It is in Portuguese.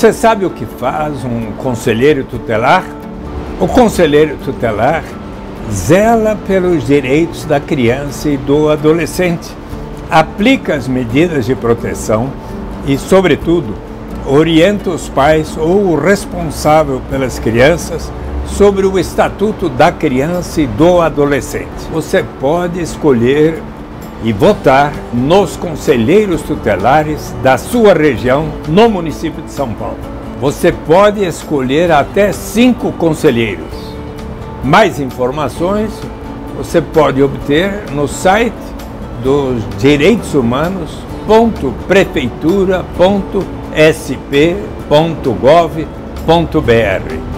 Você sabe o que faz um conselheiro tutelar? O conselheiro tutelar zela pelos direitos da criança e do adolescente, aplica as medidas de proteção e, sobretudo, orienta os pais ou o responsável pelas crianças sobre o estatuto da criança e do adolescente. Você pode escolher e votar nos conselheiros tutelares da sua região no município de São Paulo. Você pode escolher até 5 conselheiros. Mais informações você pode obter no site dos direitos humanos.prefeitura.sp.gov.br.